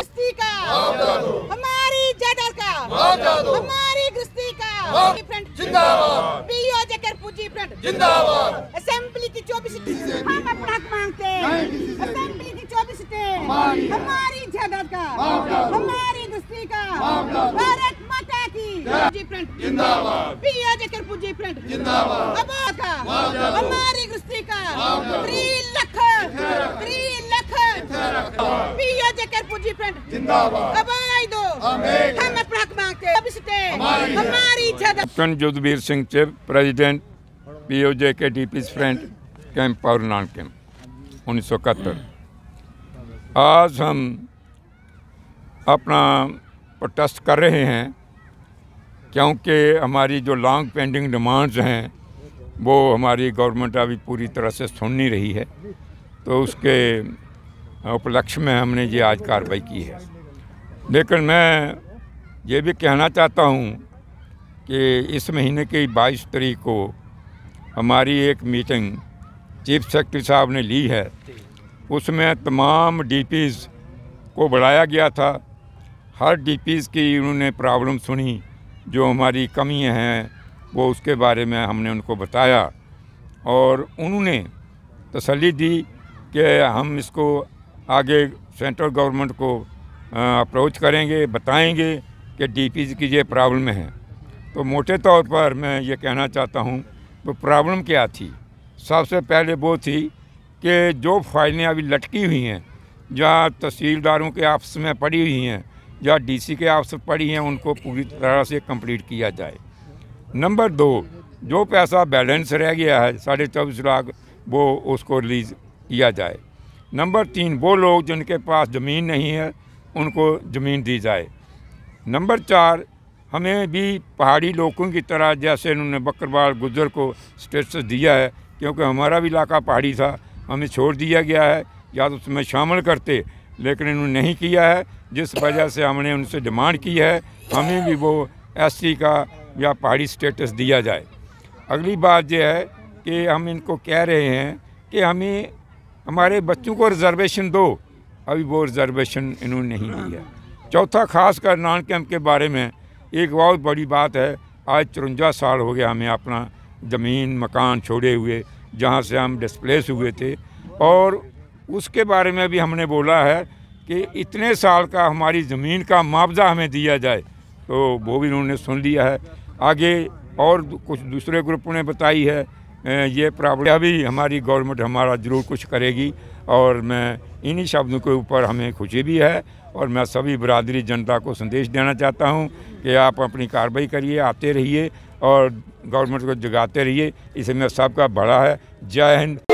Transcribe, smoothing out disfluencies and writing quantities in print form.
गृहस्थी का, हमारी जायदाद का, हमारी गृहस्थी का फ्रंट जिंदाबाद, बीओजे कर पूंजी फ्रंट जिंदाबाद। असेंबली की 24 सीटें हम अपना हक मांगते हैं। असेंबली की 24 सीटें हमारी जायदाद का, हमारी गृहस्थी का, भारत माता की पूंजी फ्रंट जिंदाबाद, बीओजे कर पूंजी फ्रंट जिंदाबाद, आबाद का, हमारी गृहस्थी का 3 लाख बीओजे कर पूंजी फ्रंट जिंदाबाद। आबाद दो हम अपना हक मांगते हैं। 24 सीटें हमारी जायदाद। Captain Judhvir Singh Chib, president POJ के डीपीज फ्रंट कैंप पावर नान कैंप 1971। आज हम अपना प्रोटेस्ट कर रहे हैं क्योंकि हमारी जो लॉन्ग पेंडिंग डिमांड्स हैं वो हमारी गवर्नमेंट अभी पूरी तरह से सुन नहीं रही है, तो उसके उपलक्ष्य में हमने ये आज कार्रवाई की है। लेकिन मैं ये भी कहना चाहता हूँ कि इस महीने की 22 तारीख को हमारी एक मीटिंग चीफ सेक्रेटरी साहब ने ली है। उसमें तमाम डीपीज़ को बुलाया गया था। हर डीपीज़ की उन्होंने प्रॉब्लम सुनी, जो हमारी कमियां हैं वो उसके बारे में हमने उनको बताया और उन्होंने तसल्ली दी कि हम इसको आगे सेंट्रल गवर्नमेंट को अप्रोच करेंगे, बताएंगे कि डीपीज़ की ये प्रॉब्लम है। तो मोटे तौर पर मैं ये कहना चाहता हूँ तो प्रॉब्लम क्या थी। सबसे पहले वो थी कि जो फाइलें अभी लटकी हुई हैं, जहाँ तहसीलदारों के ऑफिस में पड़ी हुई हैं या डीसी के ऑफिस पड़ी हैं, उनको पूरी तरह से कंप्लीट किया जाए। नंबर 2, जो पैसा बैलेंस रह गया है 24.5 लाख, वो उसको रिलीज़ किया जाए। नंबर 3, वो लोग जिनके पास ज़मीन नहीं है उनको ज़मीन दी जाए। नंबर 4, हमें भी पहाड़ी लोगों की तरह, जैसे उन्होंने बकरवाल गुज्जर को स्टेटस दिया है, क्योंकि हमारा भी इलाका पहाड़ी था, हमें छोड़ दिया गया है, या तो उसमें शामिल करते, लेकिन इन्होंने नहीं किया है, जिस वजह से हमने उनसे डिमांड की है हमें भी वो एससी का या पहाड़ी स्टेटस दिया जाए। अगली बात यह है कि हम इनको कह रहे हैं कि हमें हमारे बच्चों को रिजर्वेशन दो, अभी वो रिजर्वेशन इन्होंने नहीं दी है। चौथा, खासकर नान कैंप के बारे में एक बहुत बड़ी बात है, आज 54 साल हो गया हमें अपना ज़मीन मकान छोड़े हुए, जहाँ से हम डिस्प्लेस हुए थे, और उसके बारे में भी हमने बोला है कि इतने साल का हमारी ज़मीन का मुआवजा हमें दिया जाए, तो वो भी उन्होंने सुन लिया है। आगे और कुछ दूसरे ग्रुपों ने बताई है ये प्रॉब्लम भी हमारी गवर्नमेंट हमारा ज़रूर कुछ करेगी, और मैं इन्हीं शब्दों के ऊपर हमें खुशी भी है। और मैं सभी बरादरी जनता को संदेश देना चाहता हूं कि आप अपनी कार्रवाई करिए, आते रहिए और गवर्नमेंट को जगाते रहिए, इसमें सबका बड़ा है। जय हिंद।